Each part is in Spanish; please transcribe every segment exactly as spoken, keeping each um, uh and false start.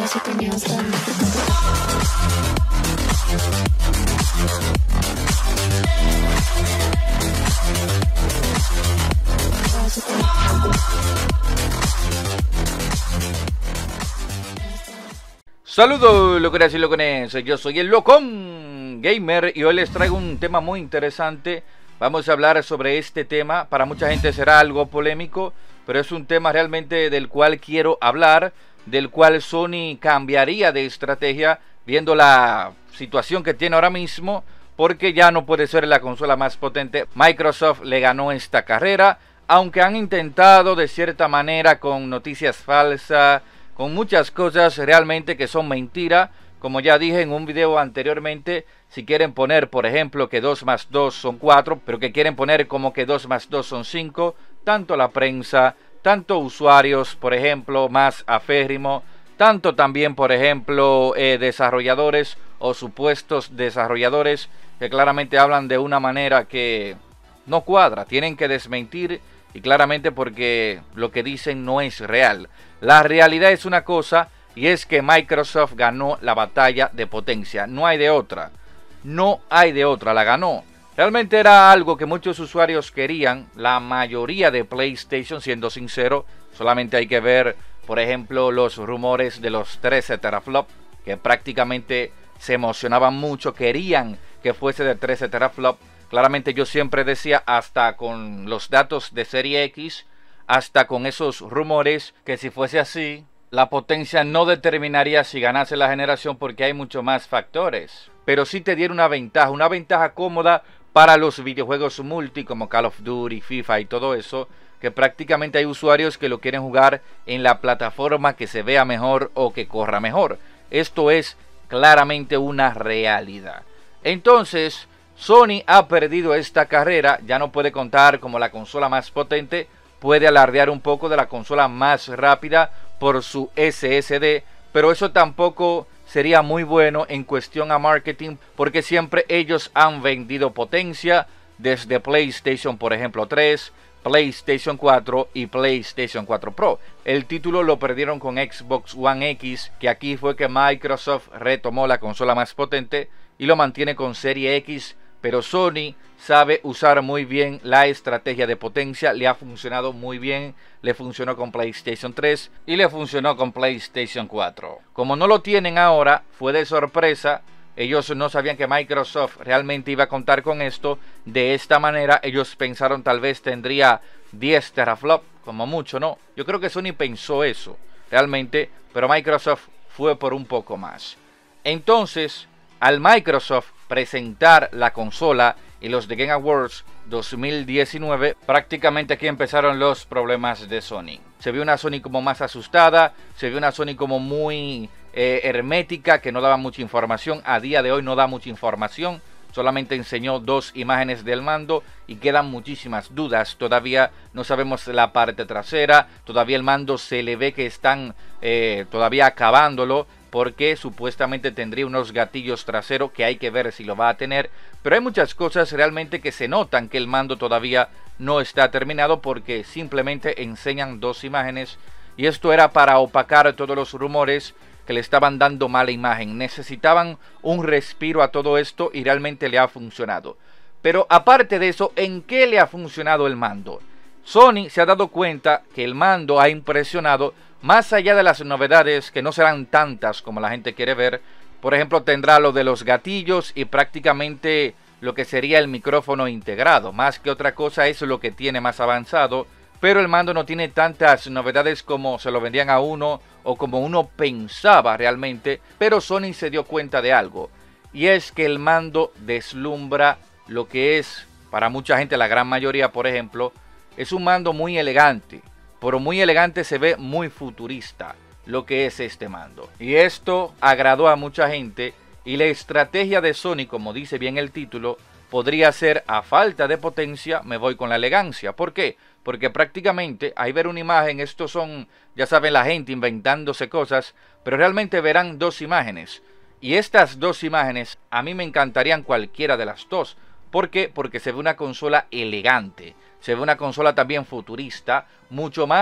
Saludos locuras y locones, yo soy el Locón Gamer y hoy les traigo un tema muy interesante. Vamos a hablar sobre este tema. Para mucha gente será algo polémico, pero es un tema realmente del cual quiero hablar, del cual Sony cambiaría de estrategia viendo la situación que tiene ahora mismo, porque ya no puede ser la consola más potente. Microsoft le ganó esta carrera, aunque han intentado de cierta manera con noticias falsas, con muchas cosas realmente que son mentira. Como ya dije en un video anteriormente, si quieren poner por ejemplo que dos más dos son cuatro, pero que quieren poner como que dos más dos son cinco, tanto la prensa, tanto usuarios por ejemplo más aférrimo, tanto también por ejemplo eh, desarrolladores o supuestos desarrolladores que claramente hablan de una manera que no cuadra, tienen que desmentir. Y claramente porque lo que dicen no es real. La realidad es una cosa, y es que Microsoft ganó la batalla de potencia. No hay de otra. No hay de otra, la ganó. Realmente era algo que muchos usuarios querían. La mayoría de PlayStation, siendo sincero, solamente hay que ver, por ejemplo, los rumores de los trece teraflops, que prácticamente se emocionaban mucho, querían que fuese de trece teraflops. Claramente yo siempre decía, hasta con los datos de Serie X, hasta con esos rumores, que si fuese así, la potencia no determinaría si ganase la generación porque hay muchos más factores. Pero sí te diera una ventaja, una ventaja cómoda para los videojuegos multi como Call of Duty, FIFA y todo eso, que prácticamente hay usuarios que lo quieren jugar en la plataforma que se vea mejor o que corra mejor. Esto es claramente una realidad. Entonces, Sony ha perdido esta carrera, ya no puede contar como la consola más potente, puede alardear un poco de la consola más rápida por su S S D, pero eso tampoco sería muy bueno en cuestión a marketing, porque siempre ellos han vendido potencia desde PlayStation, por ejemplo, tres, PlayStation cuatro y PlayStation cuatro Pro. El título lo perdieron con Xbox One X, que aquí fue que Microsoft retomó la consola más potente y lo mantiene con Serie X. Pero Sony sabe usar muy bien la estrategia de potencia, le ha funcionado muy bien, le funcionó con PlayStation tres y le funcionó con PlayStation cuatro. Como no lo tienen ahora, fue de sorpresa, ellos no sabían que Microsoft realmente iba a contar con esto. De esta manera ellos pensaron tal vez tendría diez teraflops, como mucho, ¿no? Yo creo que Sony pensó eso, realmente, pero Microsoft fue por un poco más. Entonces, al Microsoft presentar la consola y los The Game Awards dos mil diecinueve, prácticamente aquí empezaron los problemas de Sony. Se vio una Sony como más asustada, se vio una Sony como muy eh, hermética, que no daba mucha información. A día de hoy no da mucha información, solamente enseñó dos imágenes del mando y quedan muchísimas dudas. Todavía no sabemos la parte trasera, todavía el mando se le ve que están eh, todavía acabándolo, porque supuestamente tendría unos gatillos traseros que hay que ver si lo va a tener. Pero hay muchas cosas realmente que se notan que el mando todavía no está terminado, porque simplemente enseñan dos imágenes y esto era para opacar todos los rumores que le estaban dando mala imagen. Necesitaban un respiro a todo esto y realmente le ha funcionado. Pero aparte de eso, ¿en qué le ha funcionado el mando? Sony se ha dado cuenta que el mando ha impresionado. Más allá de las novedades, que no serán tantas como la gente quiere ver, por ejemplo, tendrá lo de los gatillos y prácticamente lo que sería el micrófono integrado. Más que otra cosa, eso es lo que tiene más avanzado, pero el mando no tiene tantas novedades como se lo vendían a uno o como uno pensaba realmente. Pero Sony se dio cuenta de algo, y es que el mando deslumbra lo que es, para mucha gente, la gran mayoría, por ejemplo, es un mando muy elegante. Pero muy elegante, se ve muy futurista lo que es este mando. Y esto agradó a mucha gente. Y la estrategia de Sony, como dice bien el título, podría ser: a falta de potencia, me voy con la elegancia. ¿Por qué? Porque prácticamente, ahí ver una imagen, estos son, ya saben, la gente inventándose cosas, pero realmente verán dos imágenes. Y estas dos imágenes, a mí me encantarían cualquiera de las dos. ¿Por qué? Porque se ve una consola elegante. Se ve una consola también futurista, mucho más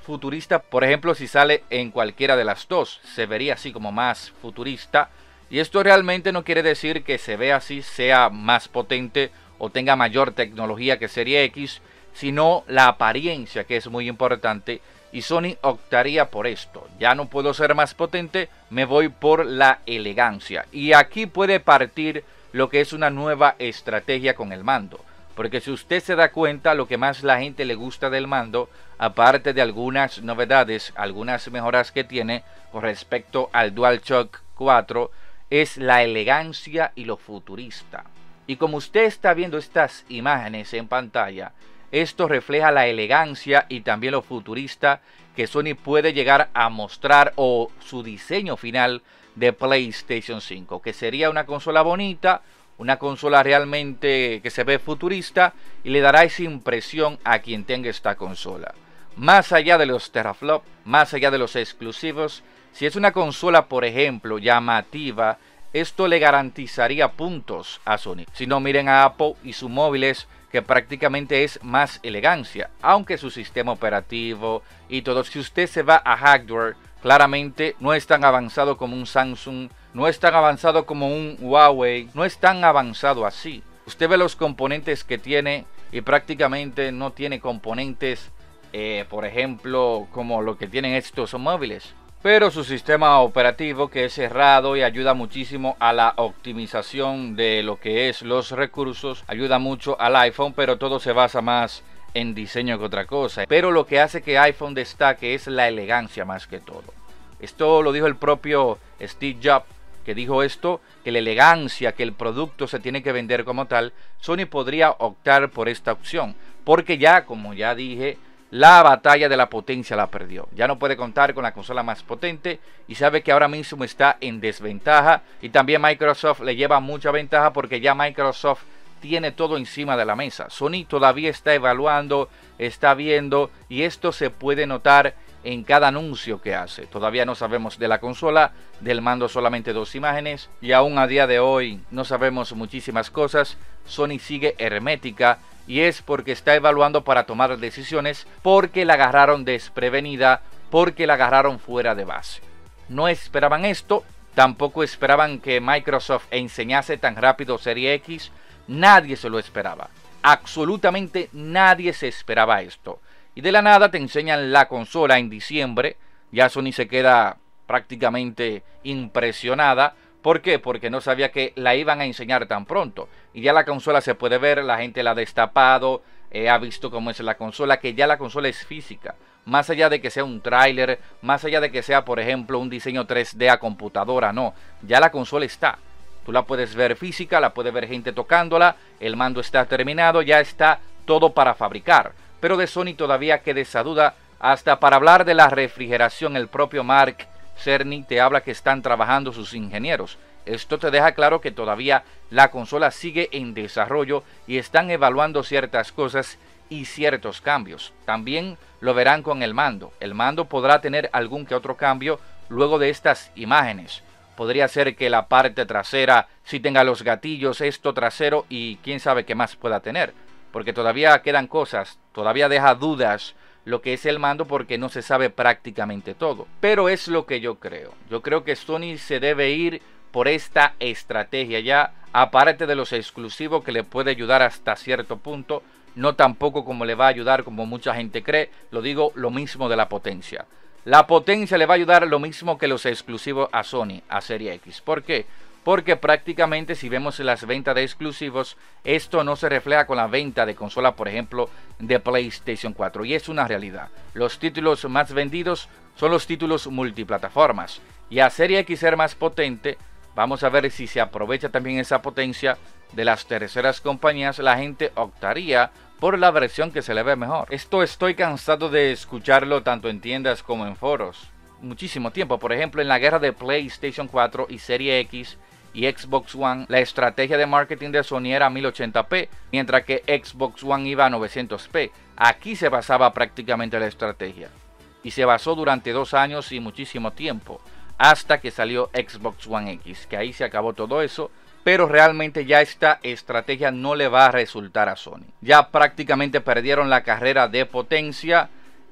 futurista, por ejemplo, si sale en cualquiera de las dos, se vería así como más futurista. Y esto realmente no quiere decir que se vea así, sea más potente o tenga mayor tecnología que Serie X, sino la apariencia, que es muy importante. Y Sony optaría por esto. Ya no puedo ser más potente, me voy por la elegancia. Y aquí puede partir lo que es una nueva estrategia con el mando. Porque si usted se da cuenta, lo que más la gente le gusta del mando, aparte de algunas novedades, algunas mejoras que tiene con respecto al DualShock cuatro, es la elegancia y lo futurista. Y como usted está viendo estas imágenes en pantalla, esto refleja la elegancia y también lo futurista que Sony puede llegar a mostrar, o su diseño final de PlayStation cinco, que sería una consola bonita, una consola realmente que se ve futurista y le dará esa impresión a quien tenga esta consola. Más allá de los teraflops, más allá de los exclusivos, si es una consola, por ejemplo, llamativa, esto le garantizaría puntos a Sony. Si no, miren a Apple y sus móviles, que prácticamente es más elegancia, aunque su sistema operativo y todo, si usted se va a hardware, claramente no es tan avanzado como un Samsung, no es tan avanzado como un Huawei, no es tan avanzado así. Usted ve los componentes que tiene y prácticamente no tiene componentes, eh, por ejemplo, como lo que tienen estos móviles. Pero su sistema operativo, que es cerrado y ayuda muchísimo a la optimización de lo que es los recursos, ayuda mucho al iPhone, pero todo se basa más en diseño que otra cosa. Pero lo que hace que iPhone destaque es la elegancia más que todo. Esto lo dijo el propio Steve Jobs, que dijo esto, que la elegancia, que el producto se tiene que vender como tal. Sony podría optar por esta opción, porque ya, como ya dije, la batalla de la potencia la perdió. Ya no puede contar con la consola más potente y sabe que ahora mismo está en desventaja. Y también Microsoft le lleva mucha ventaja porque ya Microsoft tiene todo encima de la mesa. Sony todavía está evaluando, está viendo, y esto se puede notar en cada anuncio que hace. Todavía no sabemos de la consola, del mando solamente dos imágenes, y aún a día de hoy no sabemos muchísimas cosas. Sony sigue hermética, y es porque está evaluando para tomar decisiones, porque la agarraron desprevenida, porque la agarraron fuera de base. No esperaban esto, tampoco esperaban que Microsoft enseñase tan rápido Serie X. Nadie se lo esperaba, absolutamente nadie se esperaba esto. Y de la nada te enseñan la consola en diciembre. Ya Sony se queda prácticamente impresionada. ¿Por qué? Porque no sabía que la iban a enseñar tan pronto. Y ya la consola se puede ver, la gente la ha destapado, eh, ha visto cómo es la consola, que ya la consola es física. Más allá de que sea un tráiler, más allá de que sea, por ejemplo, un diseño tres D a computadora, no. Ya la consola está. Tú la puedes ver física, la puede ver gente tocándola, el mando está terminado, ya está todo para fabricar. Pero de Sony todavía queda esa duda. Hasta para hablar de la refrigeración, el propio Mark Cerny te habla que están trabajando sus ingenieros. Esto te deja claro que todavía la consola sigue en desarrollo y están evaluando ciertas cosas y ciertos cambios. También lo verán con el mando. El mando podrá tener algún que otro cambio luego de estas imágenes. Podría ser que la parte trasera sí tenga los gatillos, esto trasero, y quién sabe qué más pueda tener. Porque todavía quedan cosas, todavía deja dudas lo que es el mando, porque no se sabe prácticamente todo. Pero es lo que yo creo. Yo creo que Sony se debe ir por esta estrategia ya, aparte de los exclusivos que le puede ayudar hasta cierto punto, no tampoco como le va a ayudar como mucha gente cree. Lo digo, lo mismo de la potencia. La potencia le va a ayudar lo mismo que los exclusivos a Sony, a Serie X. ¿Por qué? Porque prácticamente si vemos las ventas de exclusivos, esto no se refleja con la venta de consola, por ejemplo, de PlayStation cuatro. Y es una realidad. Los títulos más vendidos son los títulos multiplataformas. Y a Serie X ser más potente, vamos a ver si se aprovecha también esa potencia de las terceras compañías. La gente optaría por la versión que se le ve mejor. Esto estoy cansado de escucharlo tanto en tiendas como en foros. Muchísimo tiempo. Por ejemplo, en la guerra de PlayStation cuatro y Serie X y Xbox One, la estrategia de marketing de Sony era mil ochenta p, mientras que Xbox One iba a novecientos p. Aquí se basaba prácticamente la estrategia. Y se basó durante dos años y muchísimo tiempo, hasta que salió Xbox One X, que ahí se acabó todo eso. Pero realmente ya esta estrategia no le va a resultar a Sony. Ya prácticamente perdieron la carrera de potencia.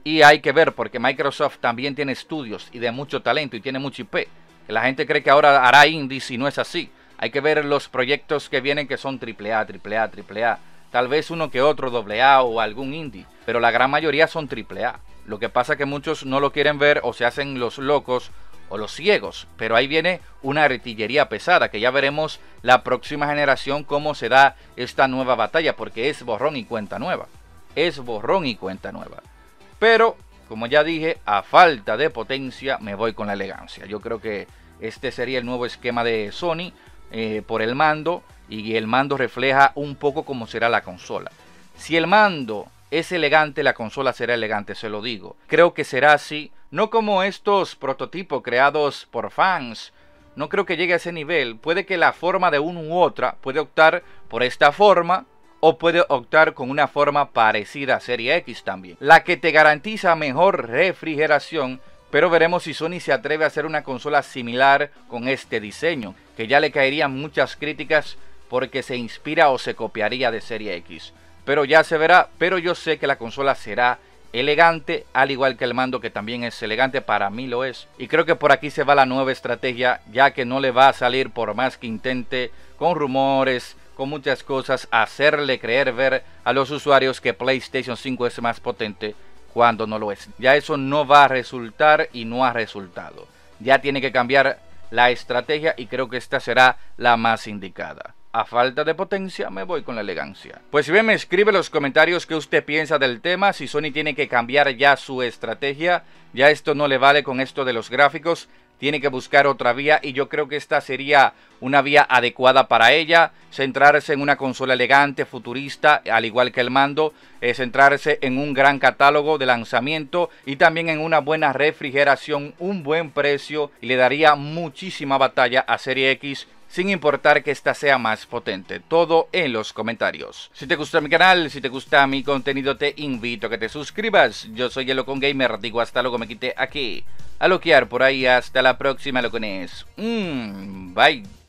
Y hay que ver, porque Microsoft también tiene estudios y de mucho talento y tiene mucho I P. Que la gente cree que ahora hará indies y no es así. Hay que ver los proyectos que vienen que son triple A, triple A, triple A. Tal vez uno que otro doble A o algún indie, pero la gran mayoría son triple A. Lo que pasa es que muchos no lo quieren ver o se hacen los locos o los ciegos. Pero ahí viene una artillería pesada, que ya veremos la próxima generación cómo se da esta nueva batalla, porque es borrón y cuenta nueva. Es borrón y cuenta nueva. Pero, como ya dije, a falta de potencia me voy con la elegancia. Yo creo que este sería el nuevo esquema de Sony eh, por el mando, y el mando refleja un poco cómo será la consola. Si el mando es elegante, la consola será elegante, se lo digo. Creo que será así, no como estos prototipos creados por fans. No creo que llegue a ese nivel. Puede que la forma de una u otra puede optar por esta forma, o puede optar con una forma parecida a Serie X también, la que te garantiza mejor refrigeración. Pero veremos si Sony se atreve a hacer una consola similar con este diseño, que ya le caerían muchas críticas porque se inspira o se copiaría de Serie X. Pero ya se verá, pero yo sé que la consola será elegante, al igual que el mando, que también es elegante, para mí lo es. Y creo que por aquí se va la nueva estrategia, ya que no le va a salir, por más que intente, con rumores, con muchas cosas, hacerle creer ver a los usuarios que PlayStation cinco es más potente, cuando no lo es. Ya eso no va a resultar y no ha resultado. Ya tiene que cambiar la estrategia y creo que esta será la más indicada. A falta de potencia me voy con la elegancia. Pues si bien me escribe en los comentarios qué usted piensa del tema, si Sony tiene que cambiar ya su estrategia, ya esto no le vale con esto de los gráficos, tiene que buscar otra vía, y yo creo que esta sería una vía adecuada para ella, centrarse en una consola elegante, futurista, al igual que el mando, eh, centrarse en un gran catálogo de lanzamiento y también en una buena refrigeración, un buen precio, y le daría muchísima batalla a Serie X, sin importar que esta sea más potente. Todo en los comentarios. Si te gusta mi canal, si te gusta mi contenido, te invito a que te suscribas. Yo soy el Locón Gamer, digo hasta luego, me quité aquí a loquear por ahí. Hasta la próxima, locones. Mm, bye.